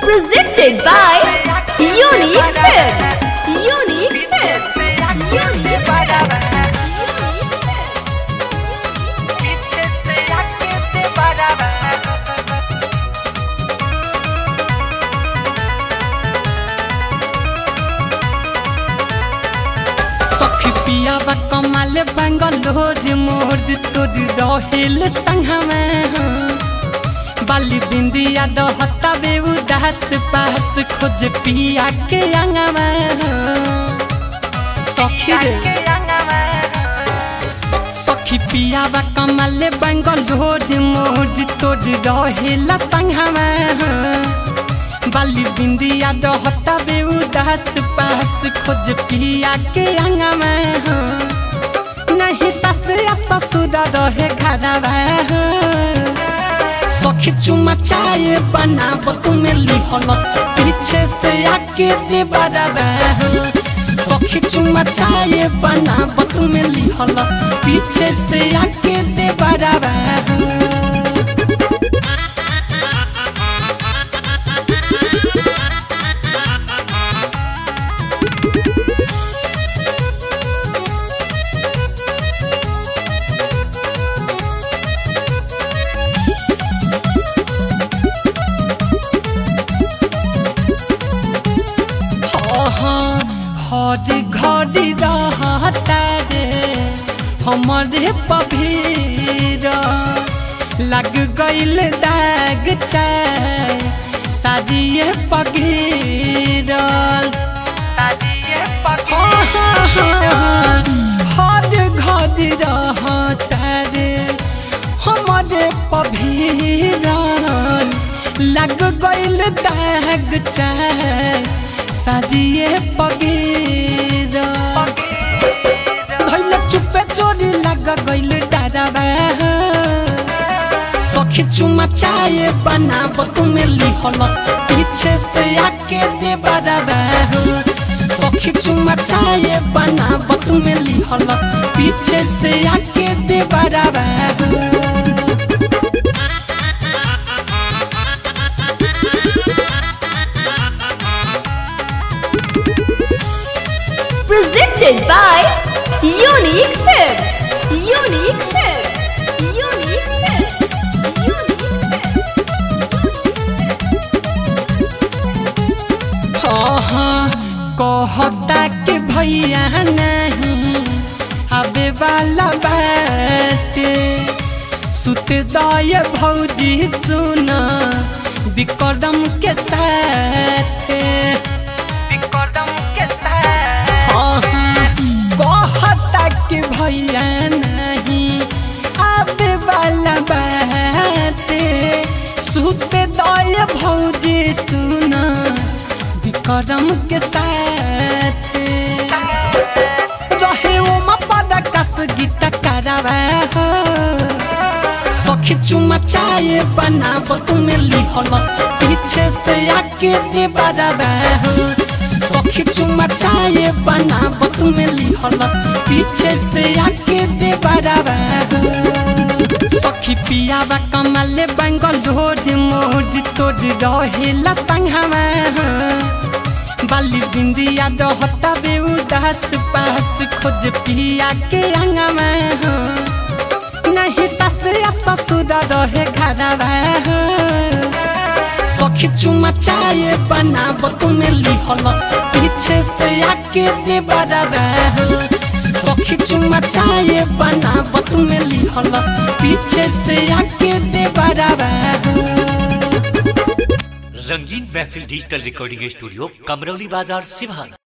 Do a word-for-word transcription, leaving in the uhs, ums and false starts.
Presented by Unique Films. Unique Films. Unique Films. सखी पियावा कमाल बंगलोर मोर तोर रहेल संगमे बाली बिंदिया दहता बे उदास पास खोज पिया के अंगमा सखी रे सखी पियावा कमाल बंगलोर मोर तोर रहेल संगमे बाली बिंदिया दहता बे उदास पास खोज पिया के अंगमा नहीं सस ससुर रहे घरवा सखी चुमा चाय बनाब तुम्हें लिहलस पीछे से आके दे बराबा सखी चुमा चाय बनाब तुम्हें लिहलस पीछे से आके दे बराबा हरी घड़ी रहता रे हमारे पभीर लग गईल दाग चाय शादिये पगीर हर घड़ी रहता रे हमारे पभीर लग गईल दाग चाय शादिये पगीर धैल चुपे चोरी लग गईल डरावा सखी चुमा चाय बनाब तुम्हें लिहलस पीछे से आके दे बराबा सखी चुमा चाय बनाब तुम्हें लिहलस पीछे से आके दे बराबा Presented by Unique Films. Unique Films. Unique Films. हाँ हाँ कहता के भैया नहीं आबे वाला बाटे सुत दाय भौजी सुना विक्रम के साथ के भैया नहीं आबे वाला बाटे सुत दाय भौजी सुना विक्रम के साथ रहे वो मपदा कस गीत करावा सखी चुमा चाय बनाब तुम्हें लिहलस पीछे से आके दे बराबा सखी चुमा चाय बनाब तुम्हें लिहलस पीछे से आके दे बराबा सखी पियावा कमाल बंगलोर मोर तोर रहेल संगमा बाली बिंदिया दहता बे उदास पास खोज पिया के अंगमा नहीं सस ससुर रहे घरवा सखी चुमा चाय बनाब तुम्हें लिहलस पीछे से आके दे बराबा सखी चुमा चाय बनाब तुम्हें लिहलस पीछे से आके दे बराबा रंगीन महफिल डिजिटल रिकॉर्डिंग स्टूडियो कमरौली बाजार सिवान।